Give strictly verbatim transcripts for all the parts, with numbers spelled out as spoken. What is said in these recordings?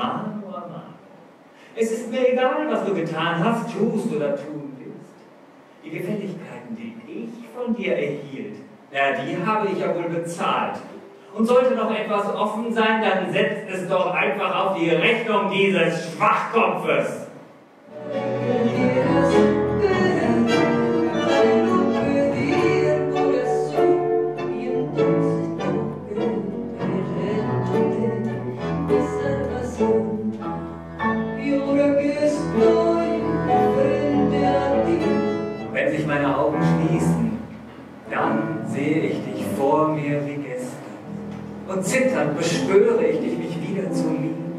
Mann, oh Mann. Es ist mir egal, was du getan hast, tust oder tun willst. Die Gefälligkeiten, die ich von dir erhielt, ja, die habe ich ja wohl bezahlt. Und sollte noch etwas offen sein, dann setzt es doch einfach auf die Rechnung dieses Schwachkopfes. Wenn sich meine Augen schließen, dann sehe ich dich vor mir wie gestern. Und zitternd beschwöre ich dich, mich wieder zu lieben.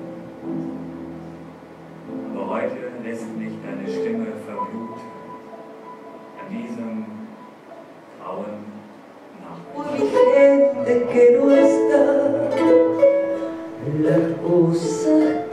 Aber heute lässt mich deine Stimme verbluten. An diesem grauen Nacht.